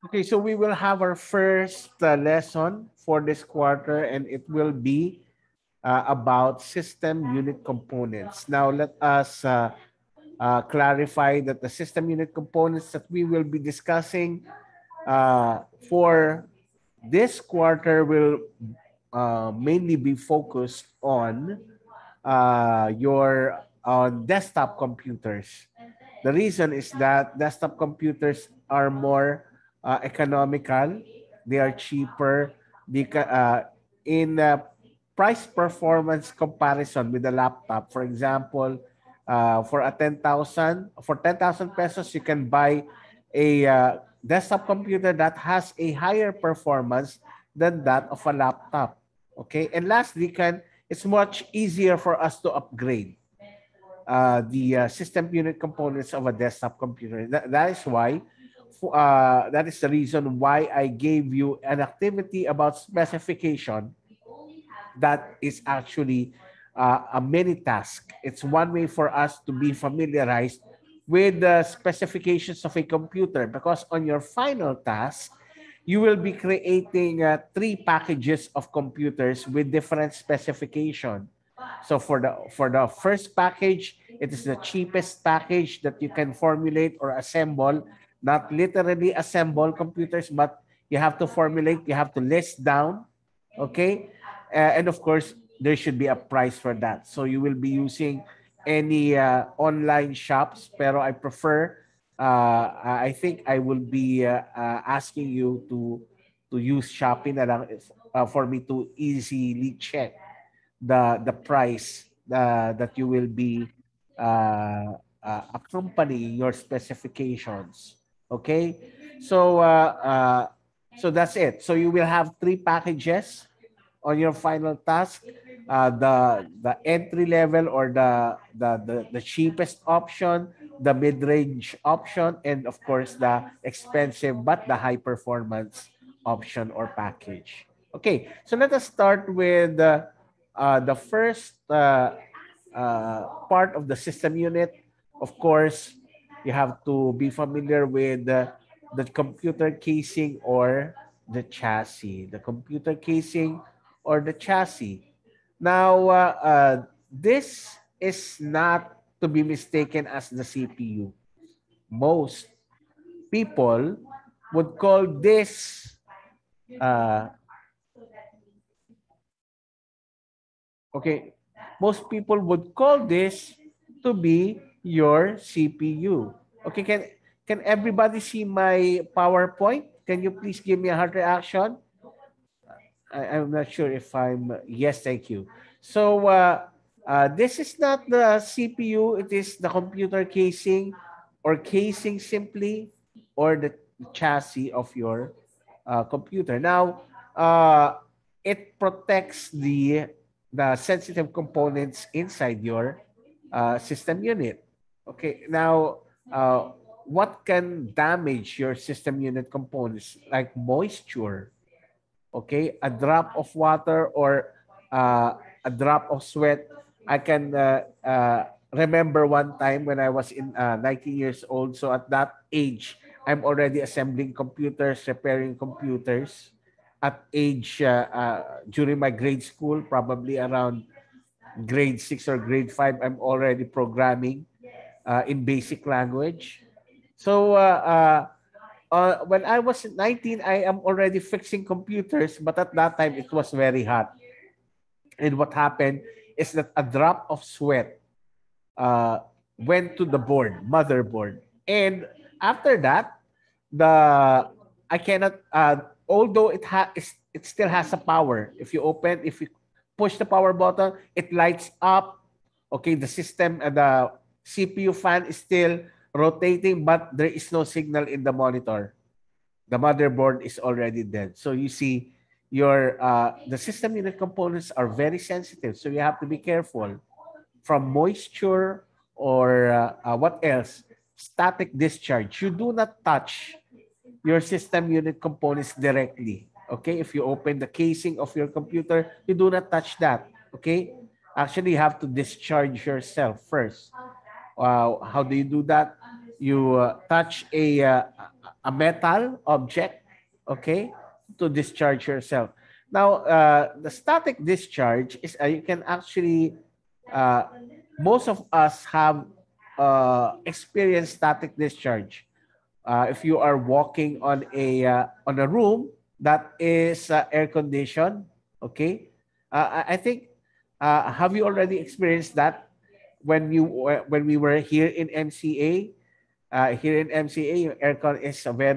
Okay, so we will have our first lesson for this quarter, and it will be about system unit components. Now, let us clarify that the system unit components that we will be discussing for this quarter will mainly be focused on your desktop computers. The reason is that desktop computers are more economical, they are cheaper, in price performance comparison with a laptop. For example, for 10,000 pesos, you can buy a desktop computer that has a higher performance than that of a laptop. Okay, and lastly, it's much easier for us to upgrade the system unit components of a desktop computer. That is the reason why I gave you an activity about specification that is actually a mini task. It's one way for us to be familiarized with the specifications of a computer, because on your final task, you will be creating three packages of computers with different specification. So for the first package, it is the cheapest package that you can formulate or assemble, not literally assemble computers, but you have to formulate, you have to list down, okay? And of course, there should be a price for that. So you will be using any online shops, pero I prefer, I think I will be asking you to use Shopee na lang for me to easily check the price that you will be accompanying your specifications. Okay, so that's it. So you will have three packages on your final task. The entry level, or the cheapest option, the mid-range option, and of course the expensive but the high performance option or package. Okay, so let us start with the first part of the system unit. Of course, you have to be familiar with the computer casing or the chassis. The computer casing or the chassis. Now, this is not to be mistaken as the CPU. Most people would call this uh, okay, most people would call this to be your CPU. Okay, can everybody see my PowerPoint? Can you please give me a heart reaction? I'm not sure if I'm yes, thank you. So this is not the CPU, it is the computer casing or casing simply, or the chassis of your computer. Now, it protects the sensitive components inside your system unit. Okay, now what can damage your system unit components, like moisture? Okay, a drop of water or a drop of sweat. I can remember one time when I was in 19 years old. So at that age, I'm already assembling computers, repairing computers. At age during my grade school, probably around grade 6 or grade 5, I'm already programming in basic language. So when I was 19, I am already fixing computers, but at that time it was very hot. And what happened is that a drop of sweat uh, went to the motherboard. And after that, the I cannot, although it still has a power. If you push the power button, it lights up. Okay, the system, the CPU fan is still rotating, but there is no signal in the monitor. The motherboard is already dead. So you see, the system unit components are very sensitive. So you have to be careful from moisture or what else? Static discharge. You do not touch your system unit components directly. Okay, if you open the casing of your computer, you do not touch that. Okay, actually, you have to discharge yourself first. How do you do that? touch a metal object, okay, to discharge yourself. Now, the static discharge is you can actually, most of us have experienced static discharge. If you are walking on a room that is air conditioned, okay, I think have you already experienced that when we were here in MCA? Here in MCA, yung aircon is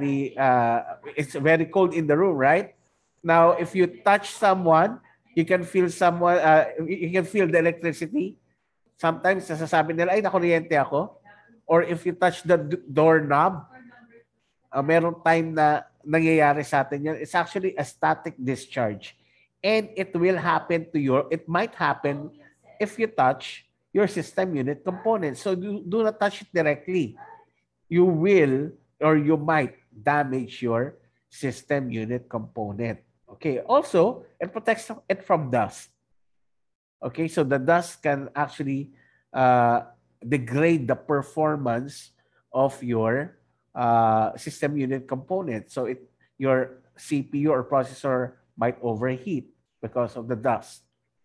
it's very cold in the room, right? Now, if you touch someone, you can feel you can feel the electricity. Sometimes nasasabi nila, ay, nakuryente ako. Or if you touch the doorknob, merong time na nangyayari sa atin yan. It's actually a static discharge. And it might happen if you touch your system unit component. So do not touch it directly. You will or you might damage your system unit component. Okay. Also, it protects it from dust. Okay. So the dust can actually degrade the performance of your system unit component. So your CPU or processor might overheat because of the dust.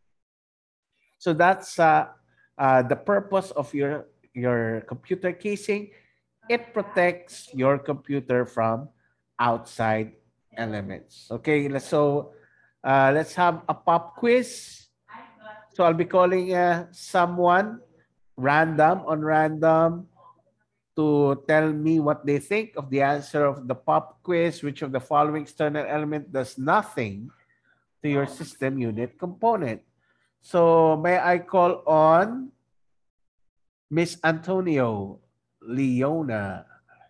So that's the purpose of your computer casing. It protects your computer from outside elements. Okay, so let's have a pop quiz. So I'll be calling someone on random to tell me what they think of the answer of the pop quiz. Which of the following external element does nothing to your system unit component? So may I call on Miss Antonio Leona?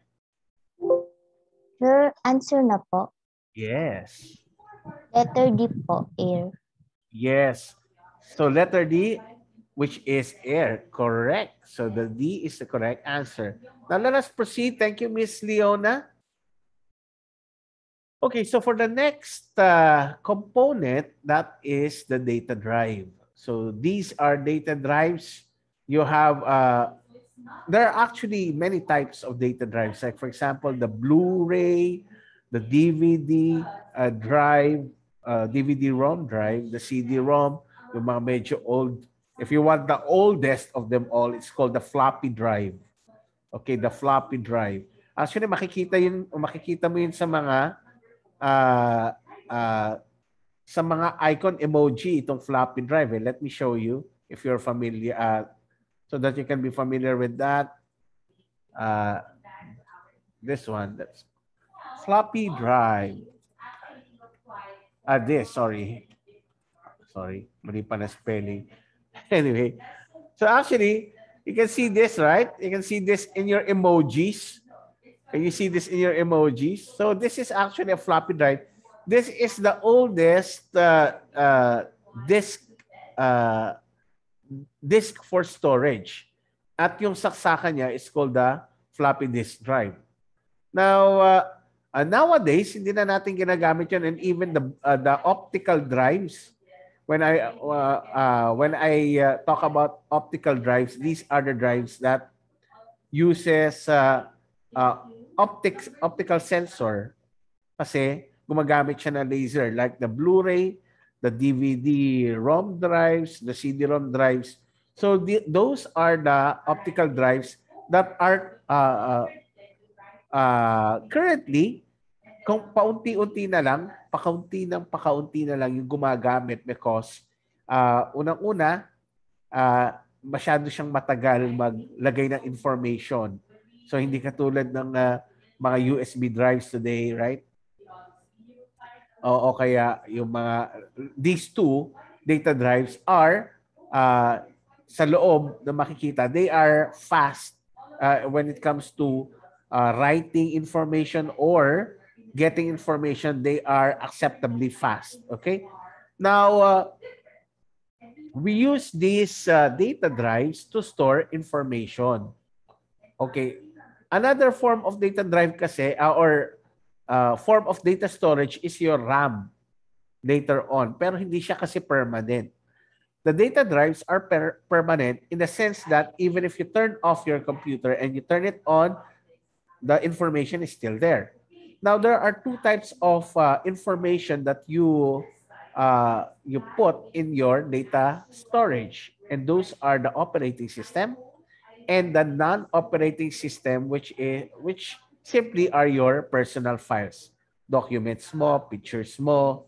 Sir, answer na po. Yes. Letter D po, air. Yes. So letter D, which is air, correct. So the D is the correct answer. Now let us proceed. Thank you, Miss Leona. Okay, so for the next component, that is the data drive. So these are data drives. You have, there are actually many types of data drives. Like for example, the Blu-ray, the DVD drive, DVD-ROM drive, the CD-ROM, yung mga medyo old. If you want the oldest of them all, it's called the floppy drive. Okay, the floppy drive. Actually, makikita mo yun sa mga icon emoji, itong floppy drive. Let me show you if you're familiar, so that you can be familiar with that. This one, that's floppy drive. Sorry, mali pa na spelling. Anyway, so actually, you can see this, right? You can see this in your emojis. Can you see this in your emojis? So this is actually a floppy drive. This is the oldest disk for storage. At yung saksakan niya is called the floppy disk drive. Now, nowadays, hindi na natin ginagamit yun, and even the optical drives. When I talk about optical drives, these are the drives that uses optical sensor, kasi gumagamit siya ng laser, like the Blu-ray, the DVD-ROM drives, the CD-ROM drives. So those are the optical drives that are currently, kung paunti-unti na lang, pakaunti na lang yung gumagamit, because unang-una, masyado siyang matagal maglagay ng information. So hindi katulad ng mga USB drives today, right? O kaya yung these two data drives are sa loob na makikita, they are fast when it comes to writing information or getting information. They are acceptably fast. Okay. Now, we use these data drives to store information. Okay. Another form of data drive kasi, or form of data storage, is your RAM later on. Pero hindi siya kasi permanent. The data drives are permanent in the sense that even if you turn off your computer and you turn it on, the information is still there. Now, there are two types of information that you put in your data storage, and those are the operating system and the non-operating system, which simply are your personal files, documents mo, pictures mo,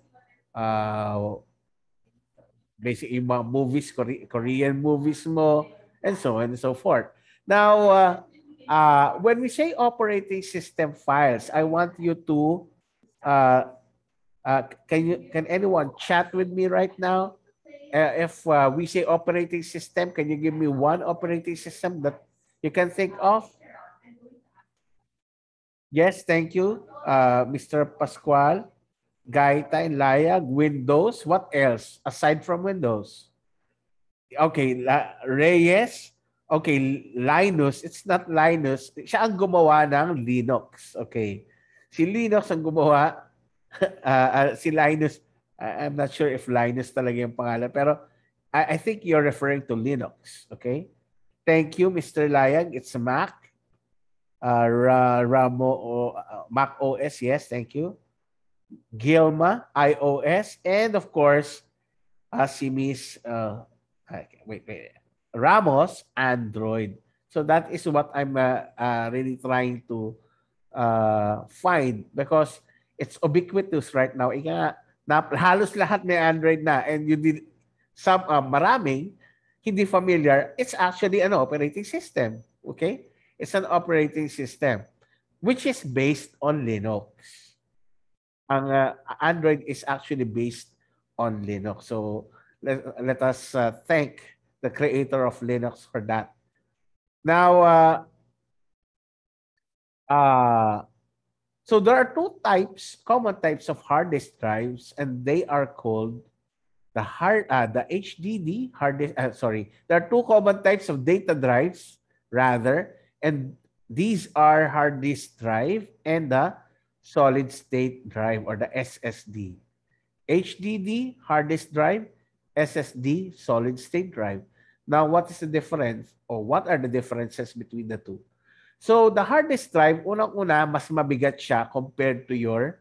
basically yung mga movies, Korean movies mo, and so on and so forth. Now, when we say operating system files, I want you to, can anyone chat with me right now? If we say operating system, can you give me one operating system that you can think of? Yes, thank you, Mr. Pascual. Gaita and Layag, Windows. What else aside from Windows? Okay, Reyes. Okay, Linus. It's not Linus. Siya ang gumawa ng Linux. Okay. Si Linux ang gumawa. Si Linus, I'm not sure if Linus talaga yung pangalan. Pero I think you're referring to Linux. Okay. Thank you, Mr. Layag. It's Mac. Mac OS. Yes, thank you. Gilma, iOS, and of course, si Miss Ramos, Android. So that is what I'm really trying to find because it's ubiquitous right now. Halos lahat may Android na, and you did some maraming hindi familiar. It's actually an operating system. Okay, it's an operating system which is based on Linux. Ang Android is actually based on Linux. So let us thank the creator of Linux for that. Now, so there are two common types of hard disk drives, and they are called the HDD hard disk. There are two common types of data drives, rather, and these are hard disk drive and the solid state drive or the SSD. HDD, hard disk drive, SSD, solid state drive. Now, what is the difference or what are the differences between the two? So, the hard disk drive, unang-una, mas mabigat siya compared to your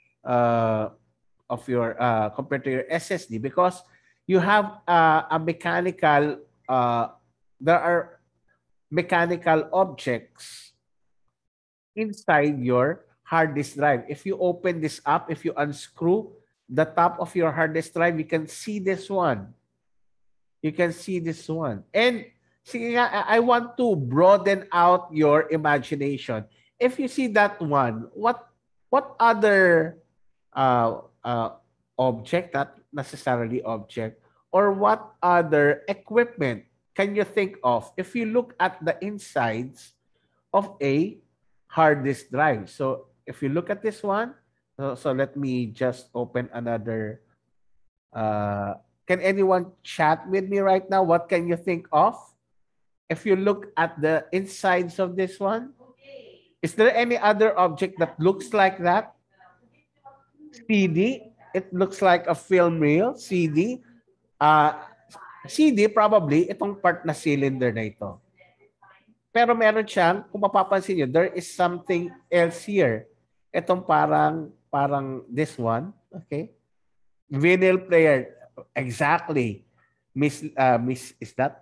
SSD because you have a mechanical, there are mechanical objects inside your hard disk drive. If you open this up, if you unscrew the top of your hard disk drive, you can see this one. You can see this one. And sige nga, I want to broaden out your imagination. If you see that one, what other object, not necessarily object, or what other equipment can you think of if you look at the insides of a hard disk drive? So if you look at this one, so let me just open another. Can anyone chat with me right now? What can you think of? If you look at the insides of this one, is there any other object that looks like that? CD, it looks like a film reel. CD, CD probably itong part na cylinder na ito. Pero meron siyang, kung mapapansin nyo, there is something else here. Itong parang this one, okay? Vinyl player, exactly. Miss, is that?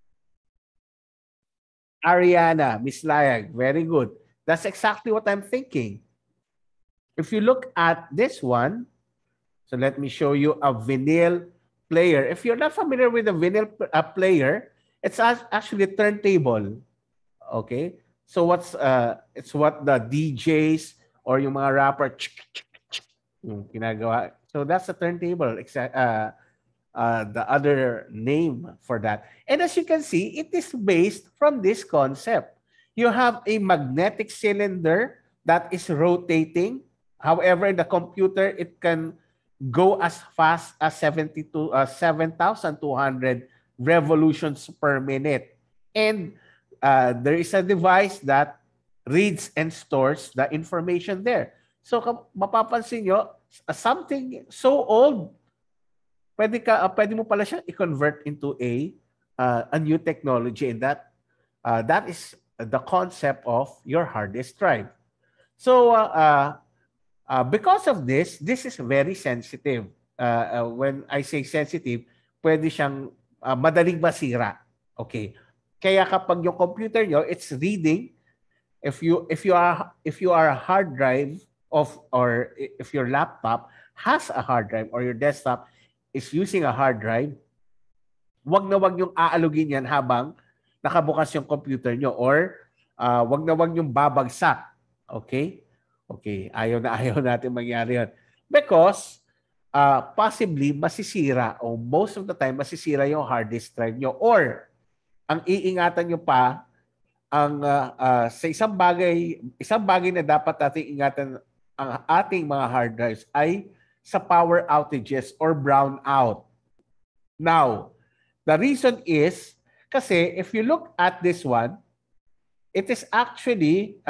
Ariana, Miss Layag, very good. That's exactly what I'm thinking. If you look at this one, so let me show you a vinyl player. If you're not familiar with a vinyl player, it's actually a turntable. Okay? So it's what the DJs or yung mga rapper yung ginagawa. So that's a turntable. The other name for that. And as you can see, it is based from this concept. You have a magnetic cylinder that is rotating. However, in the computer, it can go as fast as 7,200 revolutions per minute. And there is a device that reads and stores the information there. So mapapansin nyo, something so old, pwede mo pala siyang i-convert into a new technology, and that is the concept of your hard disk drive. So because of this is very sensitive. When I say sensitive, pwede siyang madaling masira. Okay. Kaya kapag yung computer nyo, it's reading, if you are a hard drive or if your laptop has a hard drive or your desktop is using a hard drive, wag na wag yung aalugin yan habang nakabukas yung computer nyo or wag na wag yung babagsak. Okay? Okay, ayaw natin mangyari yun. Because possibly masisira o most of the time masisira yung hard disk drive nyo or ang iingatan nyo pa sa isang bagay na dapat nating ingatan ang ating mga hard drives ay sa power outages or brownout. Now, the reason is kasi if you look at this one, it is actually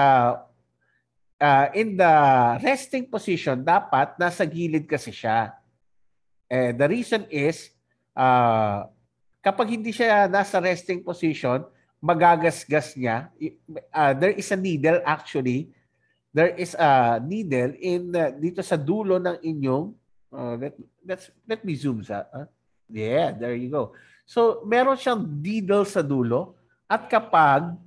in the resting position, dapat nasa gilid kasi siya. The reason is, kapag hindi siya nasa resting position, magagasgas niya. There is a needle actually. There is a needle dito sa dulo ng inyong, let me zoom sa. Yeah, there you go. So, meron siyang needle sa dulo at kapag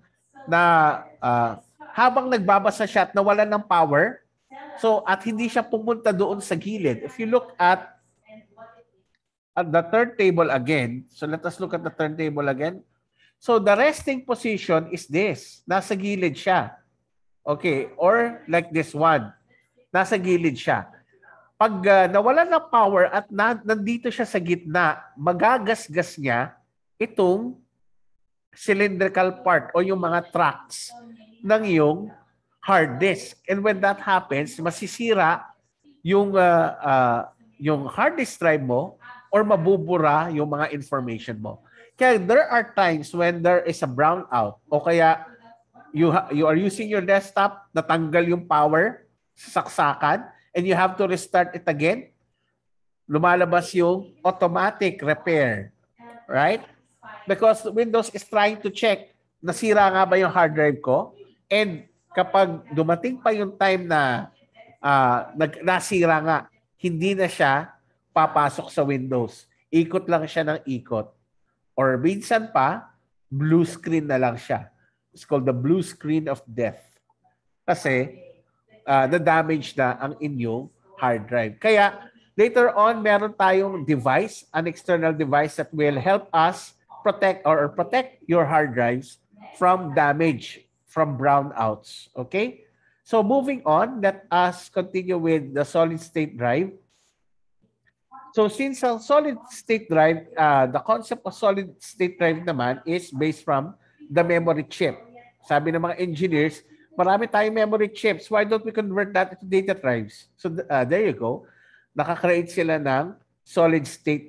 habang nagbabasa siya at nawalan ng power, so at hindi siya pumunta doon sa gilid. If you look at the turntable again, so let us look at the turntable again. So the resting position is this. Nasa gilid siya. Okay, or like this one. Nasa gilid siya. Pag nawalan ng power at nandito siya sa gitna, magagasgas niya itong cylindrical part o yung mga tracks ng iyong hard disk. And when that happens, masisira yung hard disk drive mo or mabubura yung mga information mo. Kaya there are times when there is a brownout o kaya you are using your desktop, natanggal yung power sa saksakan, and you have to restart it again, lumalabas yung automatic repair. Right? Because Windows is trying to check, nasira nga ba yung hard drive ko? And kapag dumating pa yung time na nasira nga, hindi na siya papasok sa Windows. Ikot lang siya ng ikot. Or minsan pa, blue screen na lang siya. It's called the blue screen of death. Kasi na-damage na ang inyong hard drive. Kaya later on, meron tayong device, an external device that will help us protect your hard drives from damage, from brownouts. Okay? So moving on, let us continue with the solid state drive. So since a solid state drive, the concept of solid state drive naman is based from the memory chip. Sabi ng mga engineers, marami tayong memory chips. Why don't we convert that into data drives? So there you go. Nakakreate sila ng solid state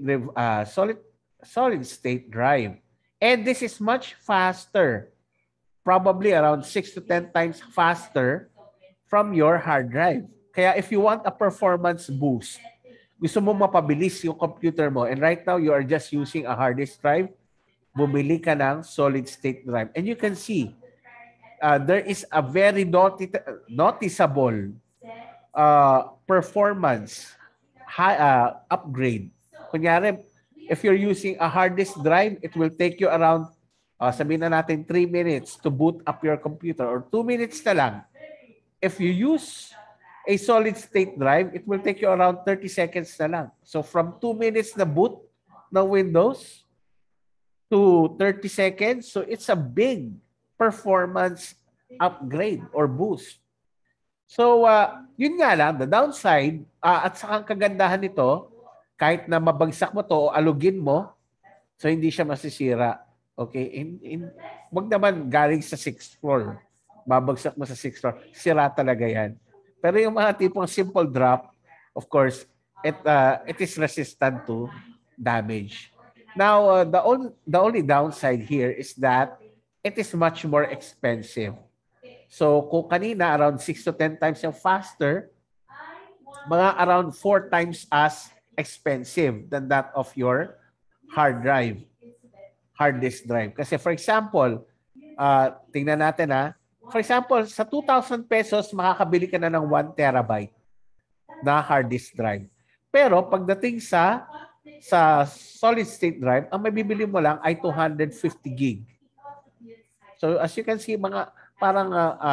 drive. And this is much faster. Probably around 6 to 10 times faster from your hard drive. Kaya if you want a performance boost, gusto mo mapabilis yung computer mo, and right now you are just using a hard disk drive, bumili ka ng solid state drive. And you can see, there is a very noticeable performance upgrade. Kunyari, if you're using a hard disk drive, it will take you around sabihin na natin 3 minutes to boot up your computer or 2 minutes na lang. If you use a solid state drive, it will take you around 30 seconds na lang. So from 2 minutes na boot ng Windows to 30 seconds, so it's a big performance upgrade or boost. So yun nga lang, the downside at saka ang kagandahan nito, kahit na mabagsak mo to o alugin mo, so hindi siya masisira. Okay, wag naman galing sa 6th floor. Babagsak mo sa 6th floor. Sira talaga yan. Pero yung mga tipong simple drop, of course, it is resistant to damage. Now, the only downside here is that it is much more expensive. So, kung kanina around 6 to 10 times yung faster, mga around 4 times as expensive than that of your hard disk drive. Kasi for example, tingnan natin ha. For example, sa 2,000 pesos, makakabili ka na ng 1 terabyte na hard disk drive. Pero pagdating sa solid state drive, ang mabibili mo lang ay 250 gig. So as you can see, mga parang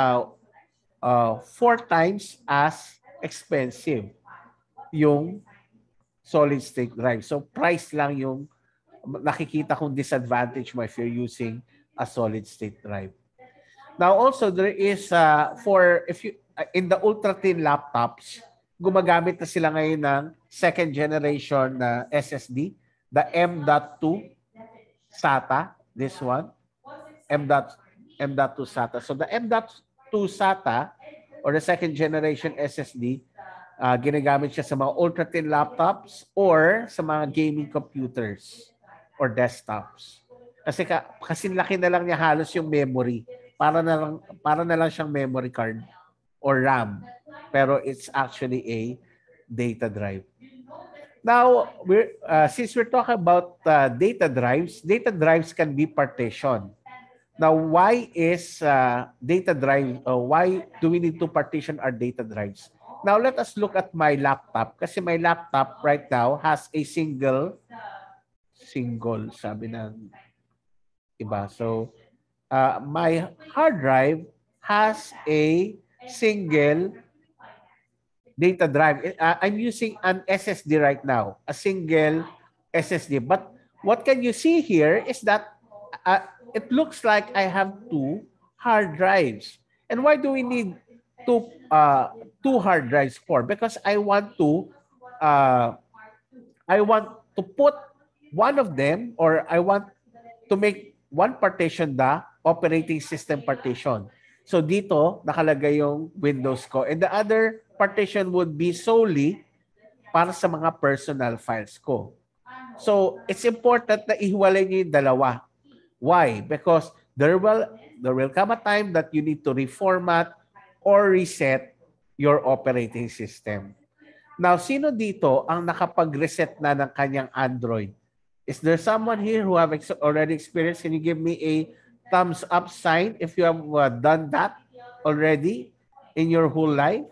4 times as expensive yung solid state drive. So price lang yung nakikita kong disadvantage mo if you're using a solid state drive. Now also there is in the ultra thin laptops, gumagamit na sila ngayon ng second generation na SSD, the M.2 SATA, this one, M.2 SATA. So the M.2 SATA or the second generation SSD, ginagamit siya sa mga ultra thin laptops or sa mga gaming computers or desktops. Kasi laki na lang niya halos yung memory. Para na lang siyang memory card or RAM. Pero it's actually a data drive. Now, since we're talking about data drives can be partitioned. Now, why is data drive? Why do we need to partition our data drives? Now, let us look at my laptop. Kasi my laptop right now has a single, sabi ng iba. So, my hard drive has a single data drive. I'm using an SSD right now, a single SSD. But what can you see here is that it looks like I have 2 hard drives. And why do we need two hard drives for? Because I want to put one of them, or I want to make one partition the operating system partition. So dito, nakalagay yung Windows ko. And the other partition would be solely para sa mga personal files ko. So it's important na ihiwalay niyo yung dalawa. Why? Because there will come a time that you need to reformat or reset your operating system. Now, sino dito ang nakapag-reset na ng kanyang Android? Is there someone here who have already experienced? Can you give me a thumbs up sign if you have done that already in your whole life?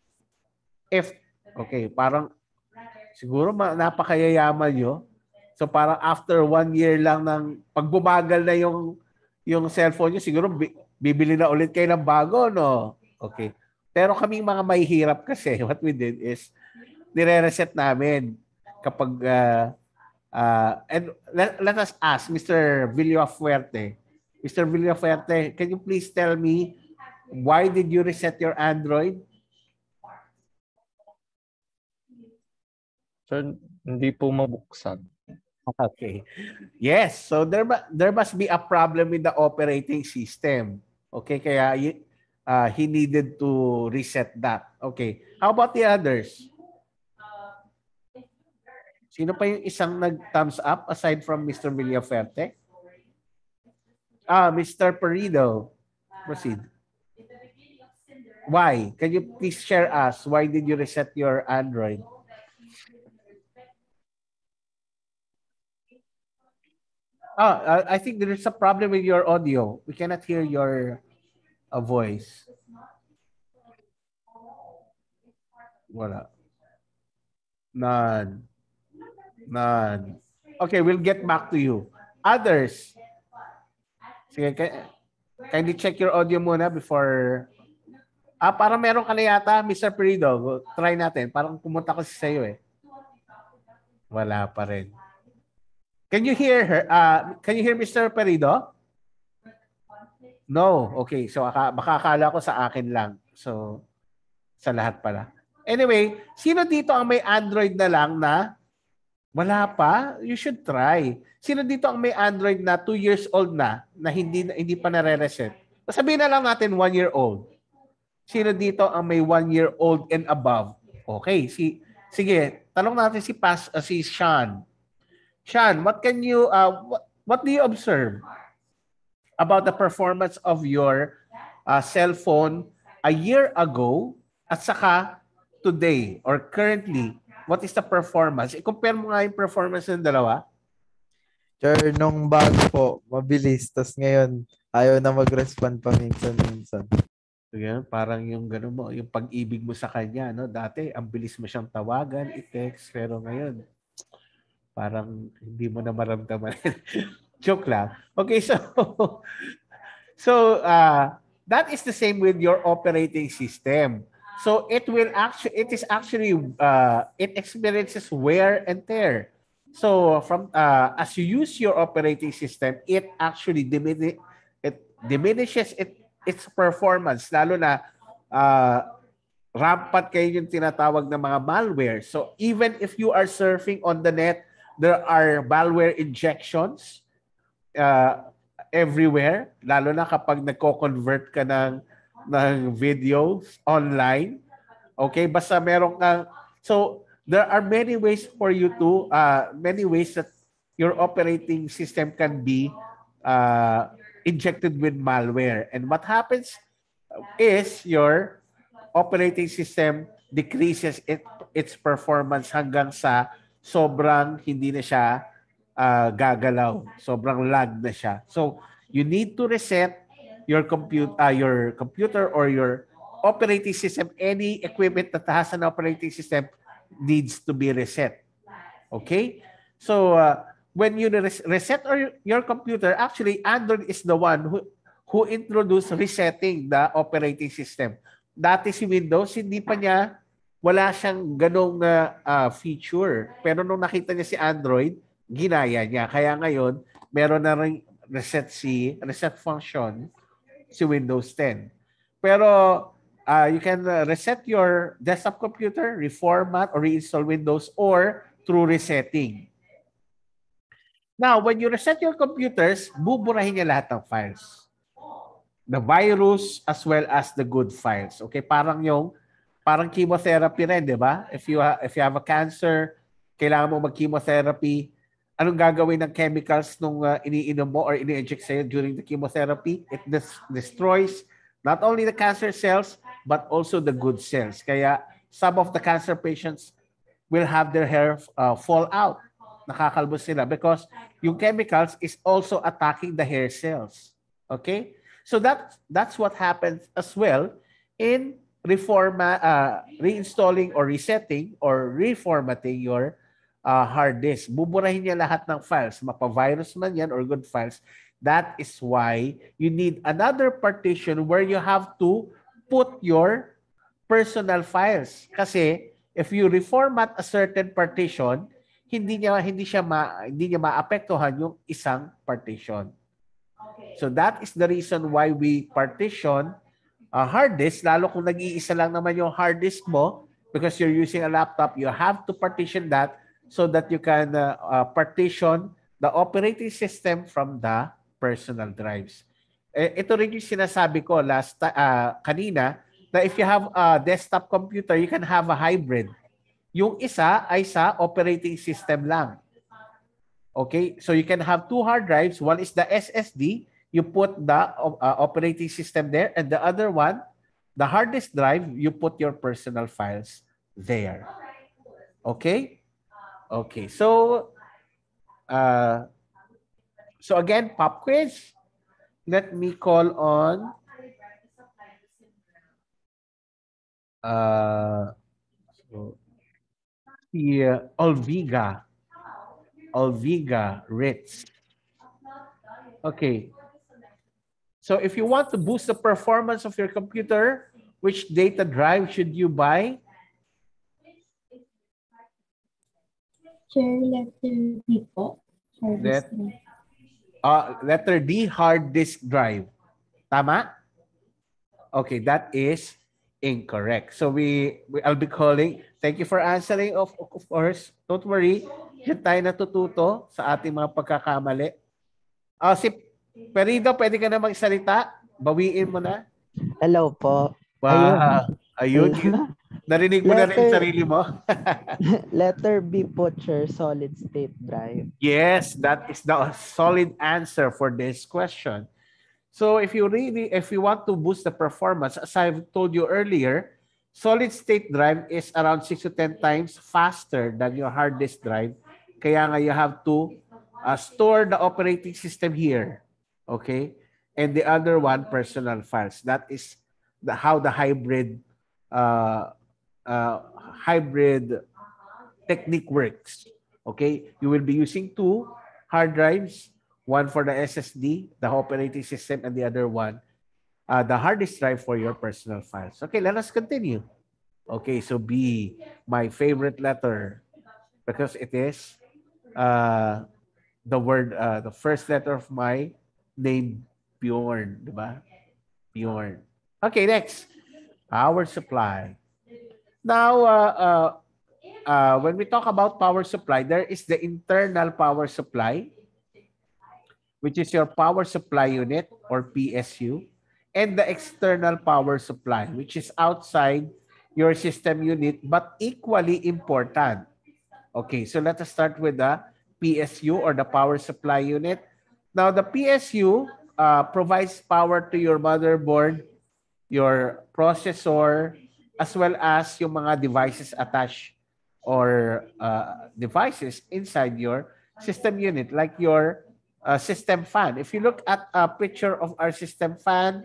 Okay, parang siguro napakayayaman nyo. So parang after 1 year lang ng pagbubagal na yung cellphone nyo, siguro bibili na ulit kayo ng bago, no? Okay. Pero kaming mga mahihirap kasi, what we did is, nire-reset namin kapag and let us ask Mr. Villafuerte. Mr. Villafuerte, can you please tell me why did you reset your Android? Sir, hindi po mabuksan. Okay. Yes, so there must be a problem with the operating system. Okay, kaya he needed to reset that. Okay. How about the others? Sino pa yung isang nag-thumbs up aside from Mr. Villafuerte? Mr. Perido. Proceed. Why? Can you please share us? Why did you reset your Android? I think there is a problem with your audio. We cannot hear your voice. Wala. None. Okay, we'll get back to you. Others. Sige, kindly check your audio muna before. Parang meron ka na yata, Mr. Perido. Try natin. Parang pumunta ko sa iyo eh. Wala pa rin. Can you hear her? Can you hear Mr. Perido? No. Okay. So baka akala ko sa akin lang. So sa lahat pala. Anyway, sino dito ang may Android na lang na wala pa? You should try. Sino dito ang may Android na 2 years old na hindi pa nare-reset? Sabihin na lang natin 1 year old. Sino dito ang may 1 year old and above? Okay. Sige, tanong natin si Sean. Sean, what do you observe about the performance of your cell phone a year ago at saka today or currently? What is the performance? I-compare mo nga yung performance ng dalawa. Sir, nung bago po, mabilis. Tapos ngayon, Ayaw na mag-respond paminsan-minsan. So, yan, parang yung gano'n mo, yung pag-ibig mo sa kanya, no? Dati, ang bilis mo siyang tawagan, i-text, pero ngayon, parang hindi mo na maramdaman. Joke lang. Okay, so so that is the same with your operating system. So it is actually it experiences wear and tear. So from as you use your operating system, it actually diminishes its performance, lalo na rampant kayo yung tinatawag na mga malware. So even if you are surfing on the net, there are malware injections everywhere, lalo na kapag nagko-convert ka ng videos online. Okay, basta meron kang, so there are many ways for you to, many ways that your operating system can be injected with malware. And what happens is your operating system decreases its performance hanggang sa sobrang hindi na siya gagalaw. Sobrang lag na siya. So, you need to reset your computer or your operating system. Any equipment that has an operating system needs to be reset. Okay? So, when you reset your computer, actually, Android is the one who introduced resetting the operating system. Dati si Windows, hindi pa niya, wala siyang ganong feature. Pero nung nakita niya si Android, ginaya niya. Kaya ngayon, meron na rin reset function si Windows 10. Pero you can reset your desktop computer, reformat or reinstall Windows, or through resetting. Now, when you reset your computers, buburahin niya lahat ng files. The virus as well as the good files. Okay, parang chemotherapy rin, di ba? If you have a cancer, kailangan mo mag-chemotherapy, anong gagawin ng chemicals nung iniinom mo or ini-inject sa'yo during the chemotherapy? It destroys not only the cancer cells, but also the good cells. Kaya some of the cancer patients will have their hair fall out. Nakakalbo sila because yung chemicals is also attacking the hair cells. Okay? So that's what happens as well in reinstalling or resetting or reformatting your hard disk. Buburahin niya lahat ng files, mapa-virus man yan or good files. That is why you need another partition where you have to put your personal files. Kasi if you reformat a certain partition, hindi niya maapektuhan yung isang partition. So that is the reason why we partition a hard disk, lalo kung nag-iisa lang naman yung hard disk mo, because you're using a laptop, you have to partition that so that you can partition the operating system from the personal drives. Ito rin yung sinasabi ko kanina, na if you have a desktop computer, you can have a hybrid. Yung isa ay sa operating system lang. Okay, so you can have two hard drives. One is the SSD. You put the operating system there, and the other one, the hard disk drive, you put your personal files there. Okay? Okay, so again, pop quiz. Let me call on Olviga Ritz. Okay. So if you want to boost the performance of your computer, which data drive should you buy? Sure, letter D po. Letter D, hard disk drive. Tama? Okay, that is incorrect. So I'll be calling. Thank you for answering. Of course, don't worry. Diyan tayo natututo sa ating mga pagkakamali. Si Perido, pwede ka na magsalita? Bawiin mo na. Hello po. Wow. Ayun. Narinig mo na rin yung sarili mo. Letter B po, Chair, solid state drive. Yes, that is the solid answer for this question. So if you want to boost the performance, as I've told you earlier, solid state drive is around 6 to 10 times faster than your hard disk drive. Kaya nga you have to store the operating system here. Okay? and the other one personal files. That is how the hybrid hybrid technique works. Okay, you will be using 2 hard drives, one for the SSD, the operating system, and the other one, the hard disk drive for your personal files. Okay, let us continue. Okay, so B, my favorite letter, because it is the first letter of my name, Bjorn, diba? Bjorn. Okay, next, power supply. Now, when we talk about power supply, there is the internal power supply, which is your power supply unit or PSU, and the external power supply, which is outside your system unit, but equally important. Okay, so let us start with the PSU or the power supply unit. Now, the PSU provides power to your motherboard, your processor, as well as yung mga devices attached or devices inside your system unit, like your system fan. If you look at a picture of our system fan,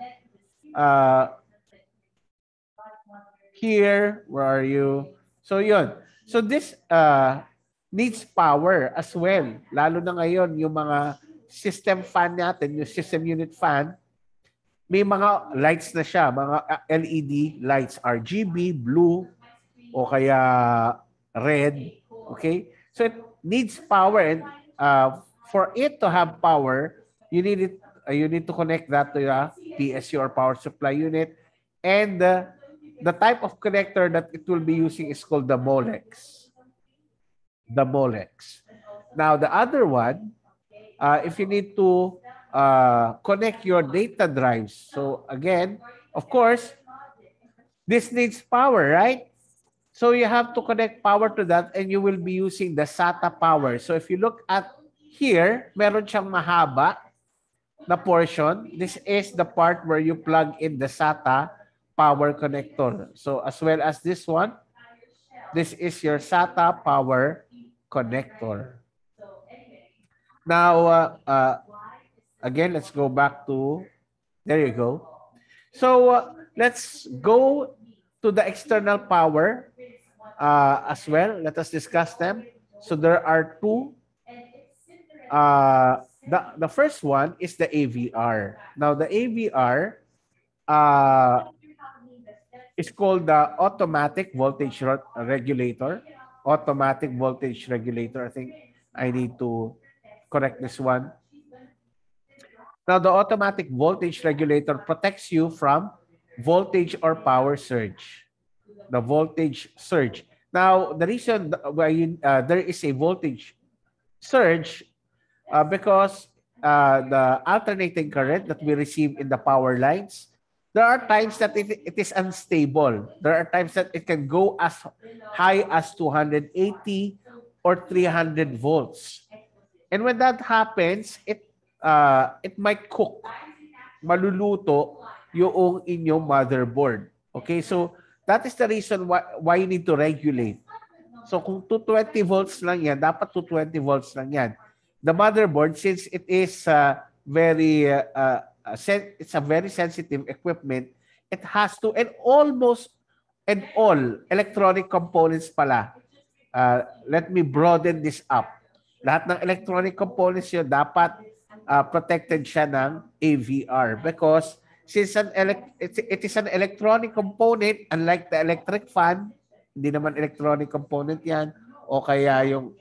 here, where are you? So yun. So this needs power as well. Lalo na ngayon, yung mga system fan natin, yung system unit fan, may mga lights na siya, mga LED lights, RGB, blue, o kaya red. Okay? So it needs power, and for it to have power, you need to connect that to the PSU or power supply unit, and the type of connector that it will be using is called the Molex. The Molex. Now, the other one, if you need to connect your data drives. So again, of course, this needs power, right? So you have to connect power to that, and you will be using the SATA power. So if you look at here, meron siyang mahaba na portion. This is the part where you plug in the SATA power connector. So as well as this one, this is your SATA power connector. Now, again, let's go back to, there you go. So let's go to the external power as well. Let us discuss them. So there are 2. The first one is the AVR. Now, the AVR is called the automatic voltage regulator. Automatic voltage regulator. I think I need to correct this one. Now, the automatic voltage regulator protects you from voltage or power surge. The voltage surge. Now, the reason why there is a voltage surge because the alternating current that we receive in the power lines, there are times that it is unstable. There are times that it can go as high as 280 or 300 volts. And when that happens, it might cook, maluluto yung inyong motherboard. Okay, so that is the reason why you need to regulate. So kung 220 volts lang yan, dapat 220 volts lang yan. The motherboard, since it is it's a very sensitive equipment, it has to, and all electronic components pala. Let me broaden this up. Lahat ng electronic components yun, dapat protected siya ng AVR because since it is an electronic component, unlike the electric fan, hindi naman electronic component yan, o kaya yung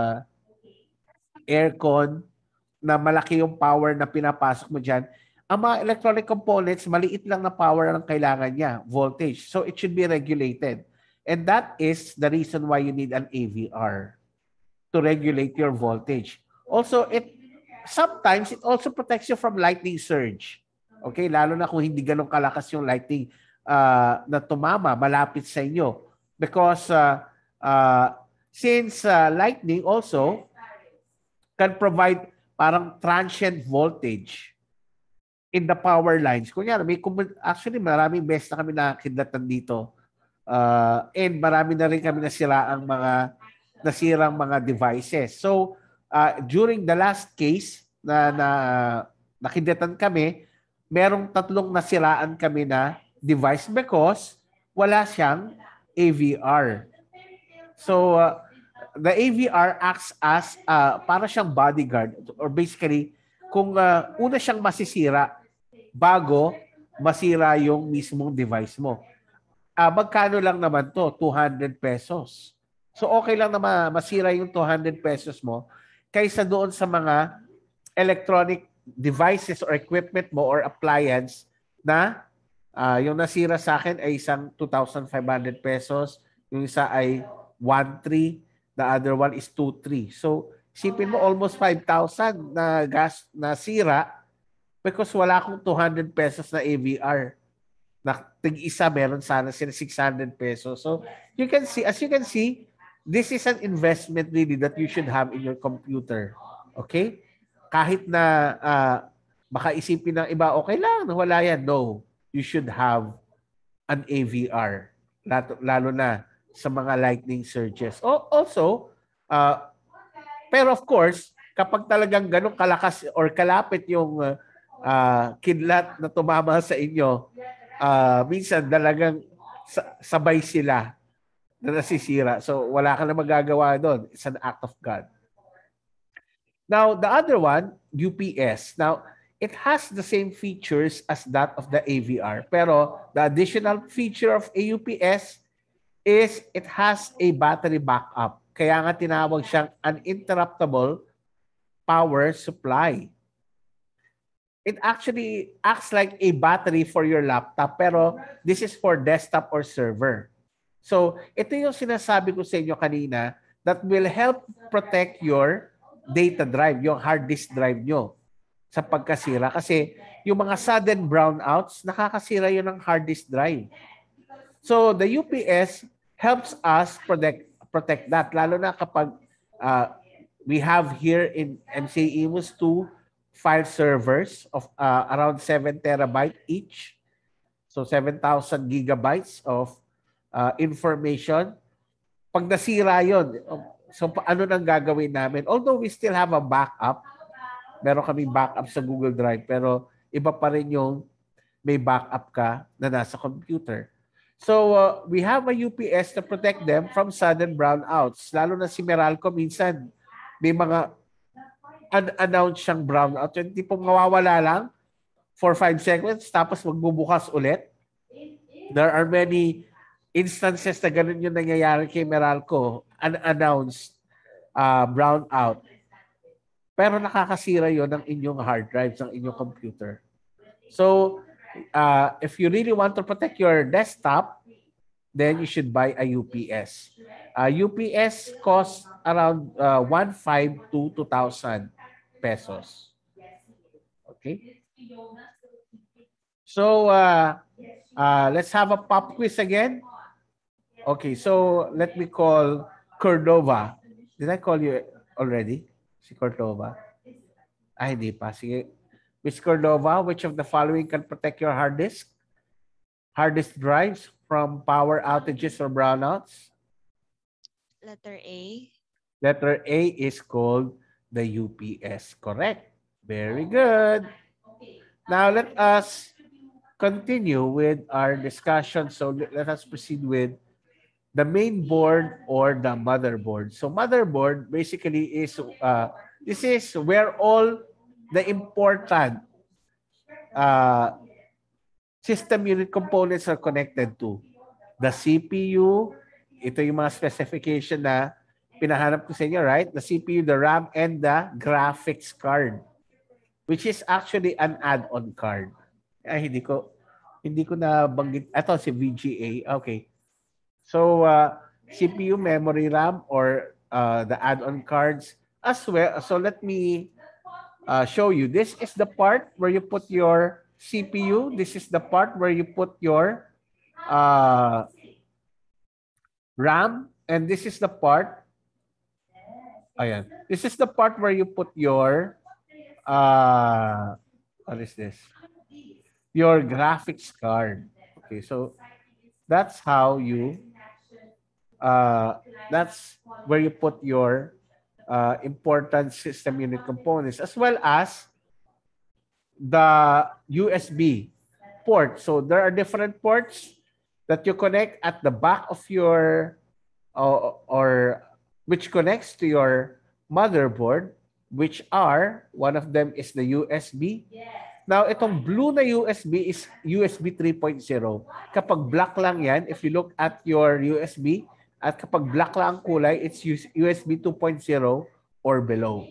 aircon na malaki yung power na pinapasok mo dyan. Ang mga electronic components, maliit lang na power ang kailangan niya, voltage. So it should be regulated. And that is the reason why you need an AVR to regulate your voltage. Also, sometimes it also protects you from lightning surge. Okay, lalo na kung hindi ganun kalakas yung lightning na tumama malapit sa inyo. Because since lightning also can provide parang transient voltage in the power lines. Kunyari, actually maraming beses na kami nakakidlatan dito. And marami na rin kami nasirang mga devices. So, during the last case na nakidlatan kami, merong tatlong nasiraan kami na device because wala siyang AVR. So, the AVR acts as para siyang bodyguard or basically kung una siyang masisira bago masira yung mismong device mo. Magkano lang naman to? 200 pesos. So okay lang na masira yung 200 pesos mo kaysa doon sa mga electronic devices or equipment mo or appliance na yung nasira sa akin ay isang 2,500 pesos, yung isa ay 1,300, the other one is 2,300. So isipin mo almost 5,000 na gas na sira because wala akong 200 pesos na AVR. Na tig-isa meron sana sila 600 pesos. So you can see, as you can see, this is an investment really that you should have in your computer. Okay? Kahit na baka isipin ng iba, okay lang, wala yan. No, you should have an AVR. Lalo na sa mga lightning surges. Also, pero of course, kapag talagang ganun kalakas or kalapit yung kidlat na tumama sa inyo, minsan talagang sabay sila na nasisira. So wala ka na magagawa doon. It's an act of God. Now, the other one, UPS. Now, it has the same features as that of the AVR. Pero the additional feature of a UPS is it has a battery backup. Kaya nga tinawag siyang uninterruptible power supply. It actually acts like a battery for your laptop, pero this is for desktop or server. So, ito yung sinasabi ko sa inyo kanina that will help protect your data drive, yung hard disk drive nyo sa pagkasira. Kasi yung mga sudden brownouts, nakakasira yun ng hard disk drive. So, the UPS helps us protect that. Lalo na kapag we have here in MCA Imus 2 file servers of around 7 terabyte each. So 7,000 gigabytes of information. Pag nasira yun, so ano nang gagawin namin? Although we still have a backup, meron kaming backup sa Google Drive, pero iba pa rin yung may backup ka na nasa computer. So we have a UPS to protect them from sudden brownouts. Lalo na si Meralco, minsan may mga unannounced siyang brownout. Yung tipong mawawala lang for 5 seconds tapos magbubukas ulit. There are many instances na ganun yung nangyayari kay Meralco, unannounced brownout. Pero nakakasira yon ng inyong hard drives, ng inyong computer. So, if you really want to protect your desktop, then you should buy a UPS. UPS costs around 1,500 to 2,000 pesos. Okay? So, let's have a pop quiz again. Okay, so let me call Cordova. Did I call you already? Si Cordova? Hindi pa. Sige. Miss Cordova, which of the following can protect your hard disk? Hard disk drives from power outages or brownouts? Letter A. Letter A is called the UPS. Correct. Very good. Now let us continue with our discussion. So let us proceed with the main board or the motherboard. So motherboard basically is, this is where all the important system unit components are connected to. The CPU, ito yung mga specification na pinahanap ko sa inyo, right? The CPU, the RAM, and the graphics card, which is actually an add-on card. Ay, hindi ko nabanggit. Ito si VGA. Okay. So, CPU, memory RAM, or the add-on cards as well. So, let me show you. This is the part where you put your CPU. This is the part where you put your RAM. And this is the part. Ayan. This is the part where you put your, what is this? Your graphics card. Okay, so that's how you, that's where you put your important system unit components, as well as the USB port. So there are different ports that you connect at the back of your or which connects to your motherboard, which are, one of them is the USB. Now, itong blue na USB is USB 3.0. Kapag black lang yan, if you look at your USB, at kapag black lang ang kulay, it's USB 2.0 or below.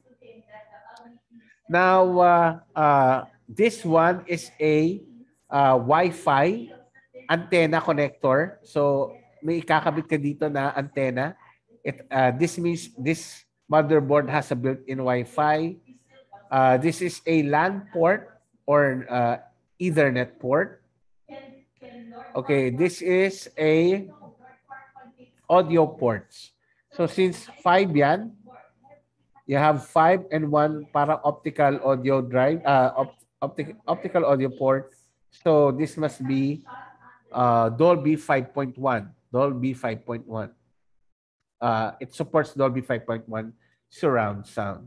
Now, this one is a Wi-Fi antenna connector. So, may ikakabit ka dito na antenna. This means this motherboard has a built-in Wi-Fi. This is a LAN port or Ethernet port. Okay, this is a audio ports. So since 5 yan, you have 5 and 1 para optical audio drive, optical audio port. So this must be Dolby 5.1. Dolby 5.1. It supports Dolby 5.1 surround sound.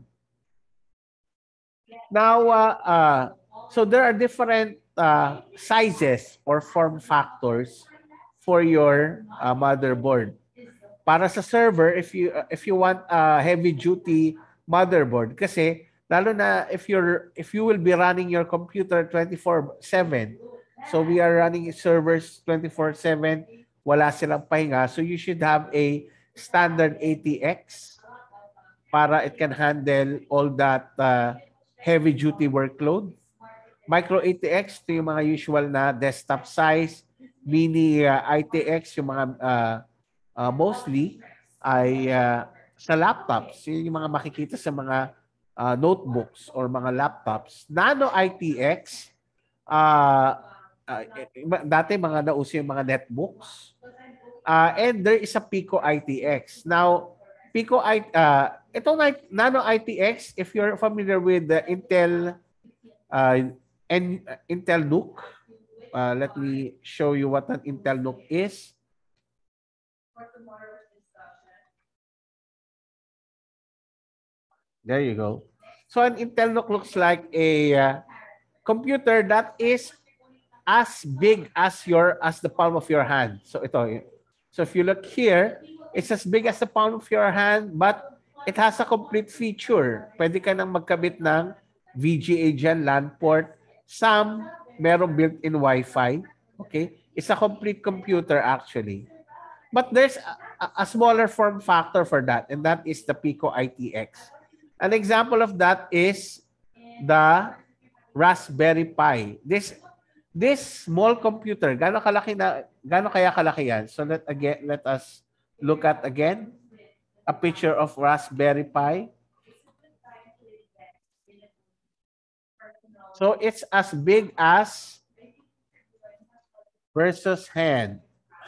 Now, so there are different sizes or form factors for your motherboard. Para sa server, if you want a heavy duty motherboard, kasi lalo na if you will be running your computer 24/7. So we are running servers 24/7, wala silang pahinga. So you should have a standard ATX para it can handle all that heavy duty workload. Micro ATX, ito yung mga usual na desktop size. Mini ITX, yung mga mostly ay sa laptops. Yun yung mga makikita sa mga notebooks or mga laptops. Nano ITX, dati mga nauso yung mga netbooks. And there is a Pico ITX. Now, Pico itong Nano ITX, if you're familiar with the Intel and Intel NUC, let me show you what an Intel NUC is. There you go. So an Intel NUC looks like a computer that is as big as the palm of your hand. So ito. So if you look here, it's as big as the palm of your hand, but it has a complete feature. Pwede ka nang magkabit ng VGA dyan, LAN port. Some merong built-in Wi-Fi. Okay? It's a complete computer actually. But there's a smaller form factor for that, and that is the Pico ITX. An example of that is the Raspberry Pi. This small computer, gaano kaya kalaki yan? So let us look at again a picture of Raspberry Pi. So it's as big as versus hand.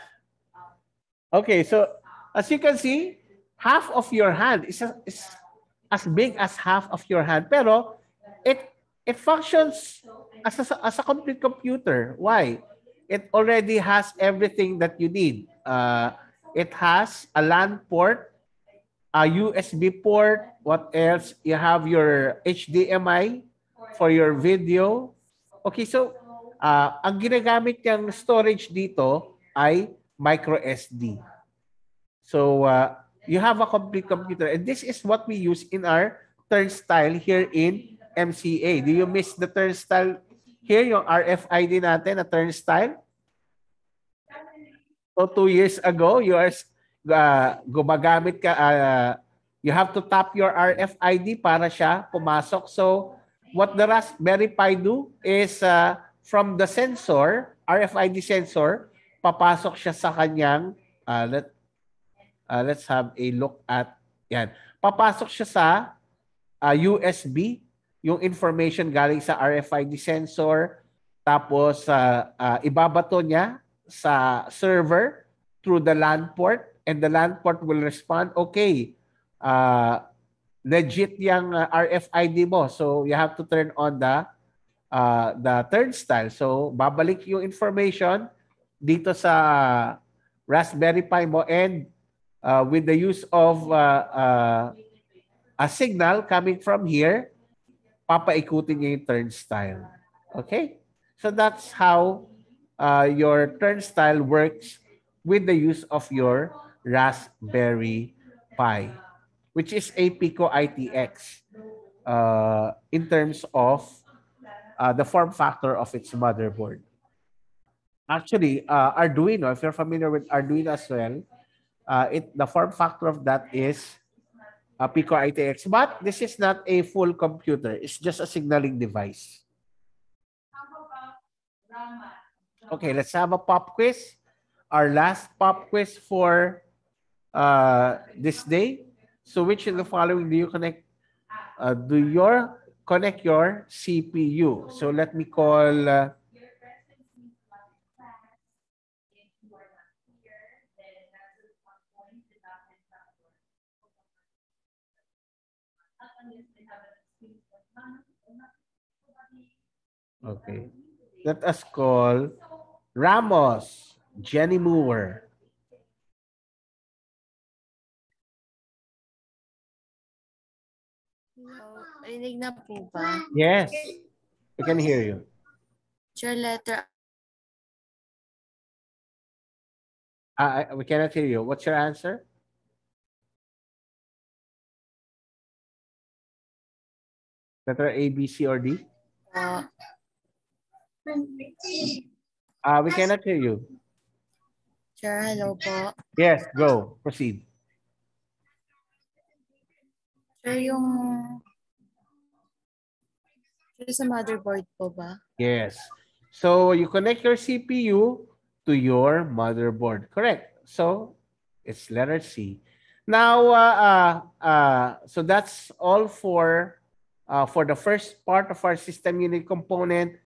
Okay, so as you can see, half of your hand is as big as half of your hand. Pero it functions as a complete computer. Why? It already has everything that you need. It has a LAN port, a USB port. What else? You have your HDMI for your video. Okay, so ang ginagamit niyang storage dito ay micro SD. So you have a complete computer, and this is what we use in our turnstile here in MCA. Do you miss the turnstile here, yung RFID natin na turnstile? So 2 years ago, you are gumagamit ka, you have to tap your RFID para siya pumasok. So what the Raspberry Pi do is from the sensor, RFID sensor, papasok siya sa kanyang, let's have a look at, yan. Papasok siya sa USB, yung information galing sa RFID sensor, tapos ibabato niya sa server through the LAN port, and the LAN port will respond, okay, legit yung RFID mo. So you have to turn on the turnstile. So babalik yung information dito sa Raspberry Pi mo, and with the use of a signal coming from here, papaikutin niya yung turnstile. Okay? So that's how your turnstile works with the use of your Raspberry Pi, which is a Pico ITX in terms of the form factor of its motherboard. Actually, Arduino, if you're familiar with Arduino as well, the form factor of that is Pico ITX. But this is not a full computer. It's just a signaling device. Okay, let's have a pop quiz. Our last pop quiz for this day. So which of the following do you connect? Connect your CPU? So let me call... Okay. Let us call Ramos, Jenny Moore. Hello. Rinig na po ba? Yes, we can hear you. Sure, letter We cannot hear you. What's your answer? Letter A, B, C, or D? We cannot hear you. Sure, hello po. Yes, go. Proceed. Sure, sa motherboard po ba? Yes. So you connect your CPU to your motherboard. Correct. So it's letter C. Now, so that's all for the first part of our system unit component.